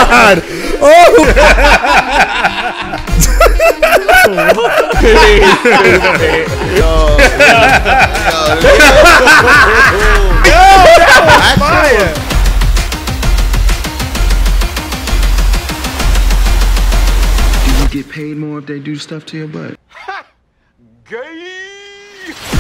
God! Oh! That's fire. Do you get paid more if they do stuff to your butt? Gay.